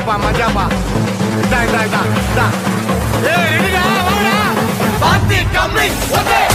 மஜாப்பா மஜாப்பா. இதா இதா இதா இதா. ஏய் ரெடிடா வாடா. பாத்தி கம்மிங். ஓகே.